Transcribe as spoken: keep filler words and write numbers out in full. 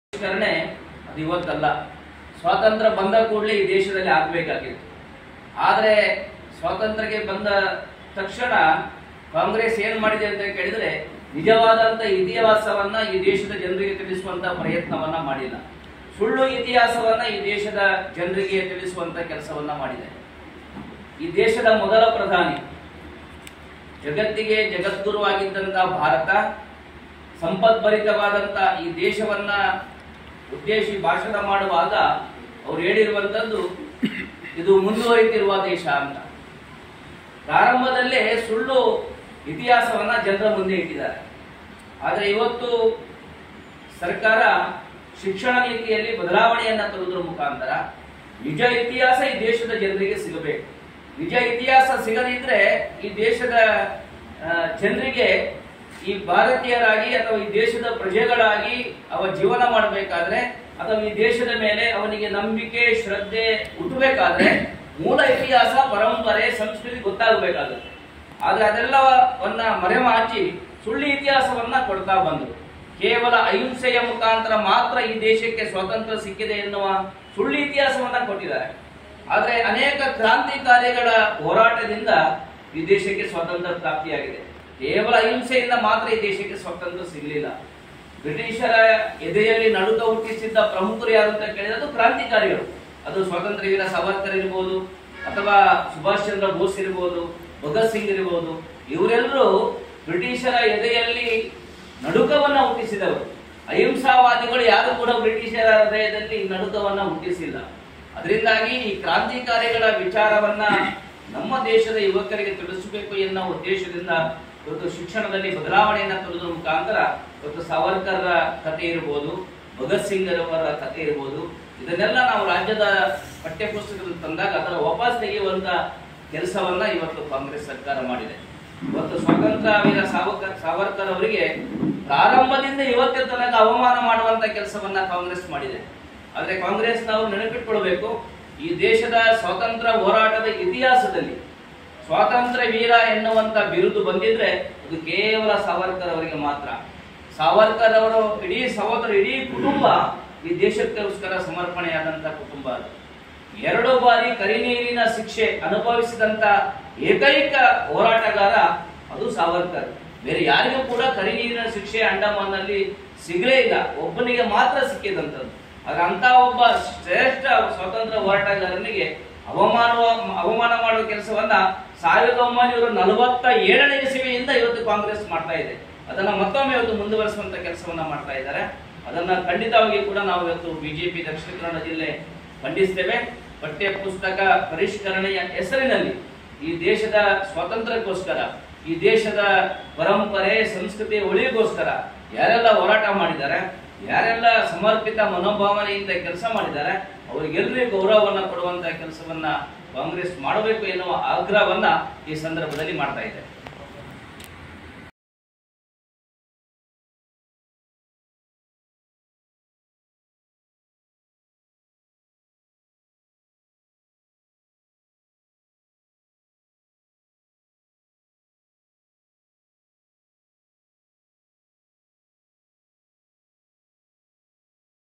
ಪರಿಷ್ಕರಣೆ ಅದು ಇವತ್ತಲ್ಲ, ಸ್ವಾತಂತ್ರ್ಯ ಬಂದ ಕೂಡಲೇ ಈ ದೇಶದಲ್ಲಿ ಆಗಬೇಕಾಗಿತ್ತು. ಆದರೆ ಸ್ವಾತಂತ್ರ್ಯಕ್ಕೆ ಬಂದ ತಕ್ಷಣ ಕಾಂಗ್ರೆಸ್ ಏನ್ ಮಾಡಿದೆ ಅಂತ ಕೇಳಿದ್ರೆ, ನಿಜವಾದಂತ ಇತಿಹಾಸವನ್ನ ಈ ದೇಶದ ಜನರಿಗೆ ತಿಳಿಸುವಂತ ಪ್ರಯತ್ನವನ್ನ ಮಾಡಿಲ್ಲ. ಸುಳ್ಳು ಇತಿಹಾಸವನ್ನ ಈ ದೇಶದ ಜನರಿಗೆ ತಿಳಿಸುವಂತ ಕೆಲಸವನ್ನ ಮಾಡಿದೆ. ಈ ದೇಶದ ಮೊದಲ ಪ್ರಧಾನಿ, ಜಗತ್ತಿಗೆ ಜಗದ್ಗುರುವಾಗಿದ್ದಂತ ಭಾರತ, ಸಂಪದ್ಭರಿತವಾದಂತ ಈ ದೇಶವನ್ನ ಉದ್ದೇಶಿ ಭಾಷಣ ಮಾಡುವಾಗ ಅವ್ರು ಹೇಳಿರುವಂತದ್ದು ಇದು ಮುಂದುವರಿತಿರುವ ದೇಶ ಅಂತ. ಪ್ರಾರಂಭದಲ್ಲೇ ಸುಳ್ಳು ಇತಿಹಾಸವನ್ನ ಜನರ ಮುಂದೆ ಇಟ್ಟಿದ್ದಾರೆ. ಆದರೆ ಇವತ್ತು ಸರ್ಕಾರ ಶಿಕ್ಷಣ ನೀತಿಯಲ್ಲಿ ಬದಲಾವಣೆಯನ್ನ ತರುವುದರ ಮುಖಾಂತರ ನಿಜ ಇತಿಹಾಸ ಈ ದೇಶದ ಜನರಿಗೆ ಸಿಗಬೇಕು. ನಿಜ ಇತಿಹಾಸ ಸಿಗದಿದ್ರೆ ಈ ದೇಶದ ಜನರಿಗೆ ಈ ಭಾರತೀಯರಾಗಿ ಅಥವಾ ಈ ದೇಶದ ಪ್ರಜೆಗಳಾಗಿ ಅವ ಜೀವನ ಮಾಡಬೇಕಾದ್ರೆ ಅಥವಾ ಈ ದೇಶದ ಮೇಲೆ ಅವನಿಗೆ ನಂಬಿಕೆ ಶ್ರದ್ಧೆ ಹುಟ್ಟಬೇಕಾದ್ರೆ ಮೂಲ ಇತಿಹಾಸ, ಪರಂಪರೆ, ಸಂಸ್ಕೃತಿ ಗೊತ್ತಾಗಬೇಕಾಗುತ್ತೆ. ಆದ್ರೆ ಅದೆಲ್ಲವನ್ನ ಮರೆಮಾಚಿ ಸುಳ್ಳು ಇತಿಹಾಸವನ್ನ ಕೊಡ್ತಾ ಬಂದರು. ಕೇವಲ ಅಹಿಂಸೆಯ ಮುಖಾಂತರ ಮಾತ್ರ ಈ ದೇಶಕ್ಕೆ ಸ್ವಾತಂತ್ರ್ಯ ಸಿಕ್ಕಿದೆ ಎನ್ನುವ ಸುಳ್ಳು ಇತಿಹಾಸವನ್ನ ಕೊಟ್ಟಿದ್ದಾರೆ. ಆದ್ರೆ ಅನೇಕ ಕ್ರಾಂತಿಕಾರಿಗಳ ಹೋರಾಟದಿಂದ ಈ ದೇಶಕ್ಕೆ ಸ್ವಾತಂತ್ರ್ಯ ಪ್ರಾಪ್ತಿಯಾಗಿದೆ. ಕೇವಲ ಅಹಿಂಸೆಯಿಂದ ಮಾತ್ರ ಈ ದೇಶಕ್ಕೆ ಸ್ವಾತಂತ್ರ್ಯ ಸಿಗಲಿಲ್ಲ. ಬ್ರಿಟಿಷರ ಎದೆಯಲ್ಲಿ ನಡುಕ ಹುಟ್ಟಿಸಿದ್ದ ಪ್ರಮುಖರು ಯಾರು ಅಂತ ಕೇಳಿದ್ರೆ ಅದು ಕ್ರಾಂತಿಕಾರಿಗಳು. ಅದು ಸ್ವಾತಂತ್ರ್ಯ ವೀರ ಸಾವರ್ಕರ್ ಇರ್ಬೋದು, ಅಥವಾ ಸುಭಾಷ್ ಚಂದ್ರ ಬೋಸ್ ಇರ್ಬೋದು, ಭಗತ್ ಸಿಂಗ್ ಇರ್ಬೋದು. ಇವರೆಲ್ಲರೂ ಬ್ರಿಟಿಷರ ಎದೆಯಲ್ಲಿ ನಡುಕವನ್ನ ಹುಟ್ಟಿಸಿದವರು. ಅಹಿಂಸಾವಾದಿಗಳು ಯಾರು ಕೂಡ ಬ್ರಿಟಿಷರ ಹೃದಯದಲ್ಲಿ ನಡುಕವನ್ನ ಹುಟ್ಟಿಸಿಲ್ಲ. ಅದರಿಂದಾಗಿ ಈ ಕ್ರಾಂತಿಕಾರಿಗಳ ವಿಚಾರವನ್ನ ನಮ್ಮ ದೇಶದ ಯುವಕರಿಗೆ ತಿಳಿಸಬೇಕು ಎನ್ನುವ ಉದ್ದೇಶದಿಂದ ಇವತ್ತು ಶಿಕ್ಷಣದಲ್ಲಿ ಬದಲಾವಣೆಯನ್ನ ತರುವುದರ ಮುಖಾಂತರ ಇವತ್ತು ಸಾವರ್ಕರ್ ಕಥೆ ಇರಬಹುದು, ಭಗತ್ ಸಿಂಗ್ ಅವರ ಕಥೆ ಇರಬಹುದು, ಇದನ್ನೆಲ್ಲ ನಾವು ರಾಜ್ಯದ ಪಠ್ಯಪುಸ್ತಕದಲ್ಲಿ ತಂದಾಗ ಅದರ ವಾಪಸ್ ತೆಗೆಯುವಂತ ಕೆಲಸವನ್ನ ಇವತ್ತು ಕಾಂಗ್ರೆಸ್ ಸರ್ಕಾರ ಮಾಡಿದೆ. ಇವತ್ತು ಸ್ವಾತಂತ್ರ್ಯ ವೀರ ಸಾವರ್ಕರ್ ಸಾವರ್ಕರ್ ಅವರಿಗೆ ಪ್ರಾರಂಭದಿಂದ ಇವತ್ತಿನ ತನಕ ಅವಮಾನ ಮಾಡುವಂತ ಕೆಲಸವನ್ನ ಕಾಂಗ್ರೆಸ್ ಮಾಡಿದೆ. ಆದ್ರೆ ಕಾಂಗ್ರೆಸ್ನವರು ನೆನಪಿಟ್ಕೊಳ್ಬೇಕು, ಈ ದೇಶದ ಸ್ವಾತಂತ್ರ್ಯ ಹೋರಾಟದ ಇತಿಹಾಸದಲ್ಲಿ ಸ್ವಾತಂತ್ರ್ಯ ವೀರ ಎನ್ನುವಂತ ಬಿರುದು ಬಂದಿದ್ರೆ ಅದು ಕೇವಲ ಸಾವರ್ಕರ್ ಅವರಿಗೆ ಮಾತ್ರ. ಸಾವರ್ಕರ್ ಅವರು ಇಡೀ ಸಹೋದರ ಇಡೀ ಕುಟುಂಬ ಈ ದೇಶಕ್ಕೋಸ್ಕರ ಸಮರ್ಪಣೆಯಾದಂತ ಕುಟುಂಬ. ಅದು ಎರಡು ಬಾರಿ ಕರಿನೀರಿನ ಶಿಕ್ಷೆ ಅನುಭವಿಸಿದಂತ ಏಕೈಕ ಹೋರಾಟಗಾರ ಅದು ಸಾವರ್ಕರ್. ಬೇರೆ ಯಾರಿಗೂ ಕೂಡ ಕರಿನೀರಿನ ಶಿಕ್ಷೆ ಅಂಡಮಾನ್ನಲ್ಲಿ ಸಿಗಲೇ ಇಲ್ಲ, ಒಬ್ಬನಿಗೆ ಮಾತ್ರ ಸಿಕ್ಕಿದಂಥದ್ದು. ಆದ್ರೆ ಅಂತ ಒಬ್ಬ ಶ್ರೇಷ್ಠ ಸ್ವಾತಂತ್ರ್ಯ ಹೋರಾಟಗಾರನಿಗೆ ಅವಮಾನ ಅವಮಾನ ಮಾಡುವ ಕೆಲಸವನ್ನ ಸಾವಿರದ ಒಂಬೈನೂರ ನಲವತ್ತ ಏಳನೇ ಇಸವಿಯಿಂದ ಇವತ್ತು ಕಾಂಗ್ರೆಸ್ ಮಾಡ್ತಾ ಇದೆ. ಅದನ್ನ ಮತ್ತೊಮ್ಮೆ ಇವತ್ತು ಮುಂದುವರಿಸುವಂತ ಕೆಲಸವನ್ನ ಮಾಡ್ತಾ ಇದ್ದಾರೆ. ಅದನ್ನ ಖಂಡಿತವಾಗಿ ಕೂಡ ನಾವು ಇವತ್ತು ಬಿಜೆಪಿ ದಕ್ಷಿಣ ಕನ್ನಡ ಜಿಲ್ಲೆ ಖಂಡಿಸ್ತೇವೆ. ಪಠ್ಯ ಪುಸ್ತಕ ಪರಿಷ್ಕರಣೆಯ ಹೆಸರಿನಲ್ಲಿ ಈ ದೇಶದ ಸ್ವಾತಂತ್ರ್ಯಕ್ಕೋಸ್ಕರ, ಈ ದೇಶದ ಪರಂಪರೆ ಸಂಸ್ಕೃತಿ ಉಳಿಗೋಸ್ಕರ ಯಾರೆಲ್ಲ ಹೋರಾಟ ಮಾಡಿದ್ದಾರೆ, ಯಾರೆಲ್ಲ ಸಮರ್ಪಿತ ಮನೋಭಾವನೆಯಿಂದ ಕೆಲಸ ಮಾಡಿದ್ದಾರೆ, ಅವರಿಗೆಲ್ಲರಿಗೂ ಗೌರವವನ್ನ ಕೊಡುವಂತ ಕೆಲಸವನ್ನ ಕಾಂಗ್ರೆಸ್ ಮಾಡಬೇಕು ಎನ್ನುವ ಆಗ್ರಹವನ್ನ ಈ ಸಂದರ್ಭದಲ್ಲಿ ಮಾಡ್ತಾ ಇದೆ.